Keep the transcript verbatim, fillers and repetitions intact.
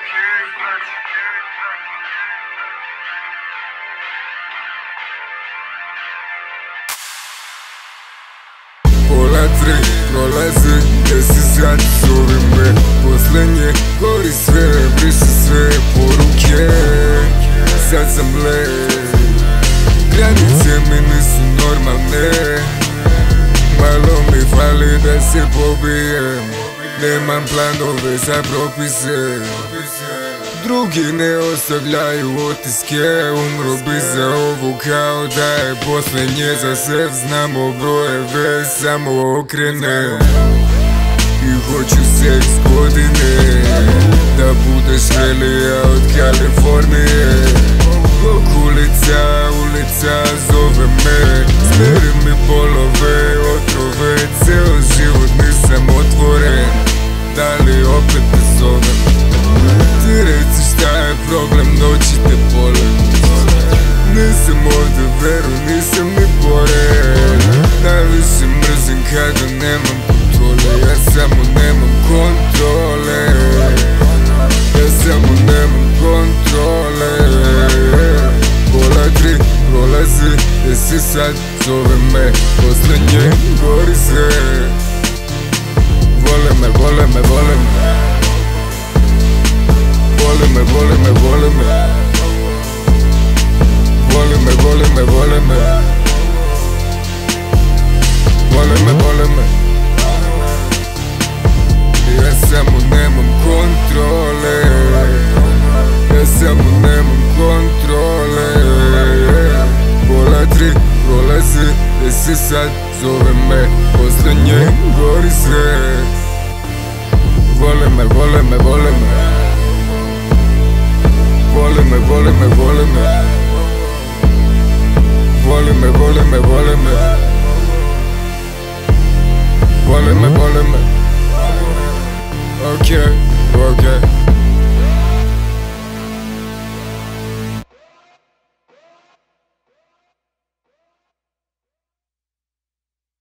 Pola tri prolazi, desi sad zove me. Posle nje gori sve, briše sve poruke. Sad sam lep, granice mi nisu normalne. Malo mi fali da se pobijem, nemam planove za propise. Drugi ne ostavljaju otiske, umro bi za ovu kao da je poslednje za sve. Znamo brojeve, samo okrenem i hoću seks godine, da budeš velija od Kalifornije. Ulica, ulica zove me, smeri mi bolove, otrove, ceo život nisam otvoren. Da li opet te zovem? Ti reci šta je problem, noći te bole. Nisam ovde veru, nisam ni pored. Najviše mrzim kada nemam kontrole, ja samo nemam kontrole. Ja samo nemam kontrole. Pola tri prolazi, jesi sad zove me. Posle nje gori sve. Vole me, vole me, vole me. Vole me, vole me, vole me. Vole me, vole me, vole me. Vole me, vole me. Ja samo nemam kontrole. Ja samo nemam kontrole. Pola tri prolazi, jesi sad zove me. Posle nje gori sve. Vole me, vole me, vole me.